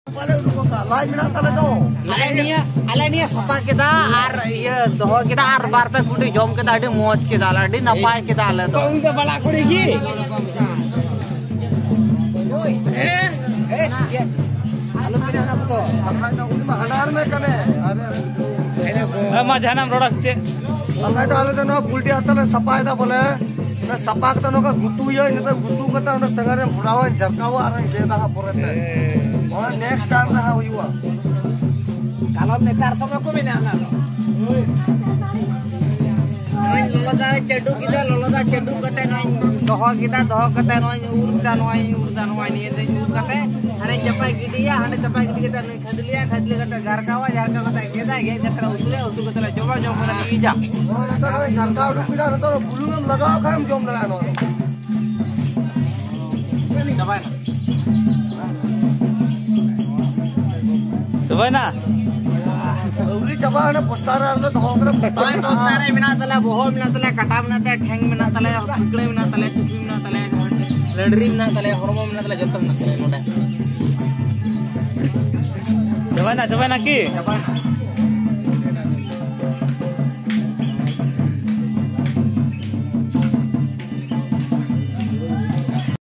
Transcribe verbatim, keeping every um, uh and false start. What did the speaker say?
अले सफा केदा और ये दोह केदा और बार पे कुटी जम केदा अडी मौज केदा अडी नपाय केदा अले दो उनके बला कुड़ी की ए ए आलू पिना ना तो अखाय तो उन हनार में कने अरे मा जानम रोड़ा स्टे अखाय तो आले तो पुलटी आतले सफाय दा बोले ना सपाक तो का गुतु ये न तो गुतु कता न संगरे फुरावा झरकावा आरन केदा हा पोरते और नेक्स्ट टाइम ना हुआ कालम नेतार समय को भी ना ना नोय लोलदा चेडू किदा लोलदा चेडू कते नोय दोह किदा दोह कते नोय उरदा नोय उरदा नोय निये दे उर कते हने चपाई गिदिया हने चपाई गिदी कते नोय खदलिया खदली कते झरकावा झरका कते केदा गे कतरा उतरे उतु कते जोबा जोम कते ईजा और तो नोय झरका उडु किदा तो बुलुम लगाओ खाम जोम लगा नो दबाय ना दबाय ना उरी चबा ने पोस्टर आर तो होकर पोस्टर मिना तले बोहो मिना तले कटा मिना तले ठेंग मिना तले फुकड़े मिना तले चुकी मिना तले लड़री मिना तले हरमो मिना तले जत्तो मिना तले नोडे चबा ना चबा ना की